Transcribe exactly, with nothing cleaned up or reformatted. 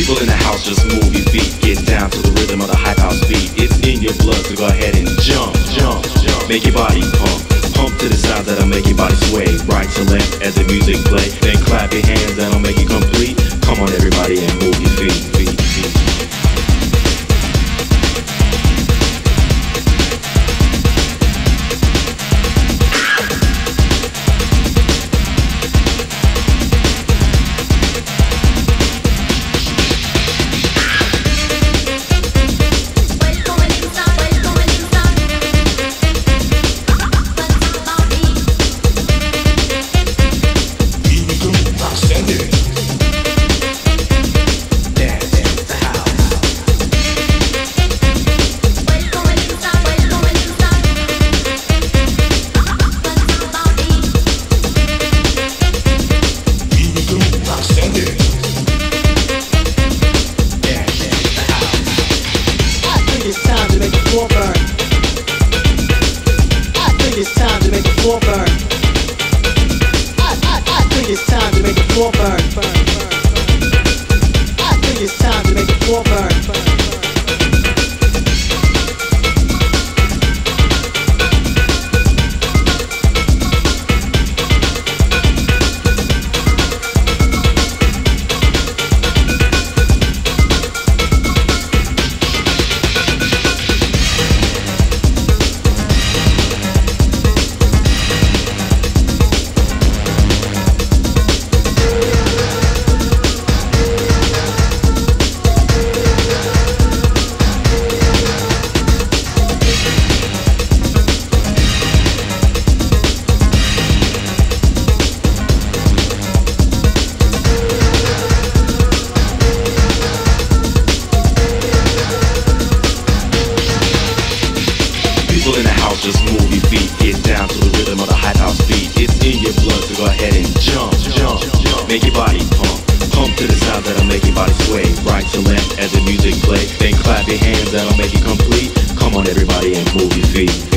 People in the house, just move your feet. Get down to the rhythm of the hype house beat. It's in your blood, so go ahead and jump, jump, jump. Make your body pump, pump to the sounds that'll make your body sway. Right to left as the music play. Then clap your hands, that'll make it complete. Come on everybody and move your feet, feet, feet. People in the house, just move your feet. Get down to the rhythm of the hype house beat. It's in your blood, so go ahead and jump, jump, jump. Make your body pump, pump to the sounds that'll make your body sway. Right to left as the music play. Then clap your hands, that'll make it complete. Come on everybody and move your feet.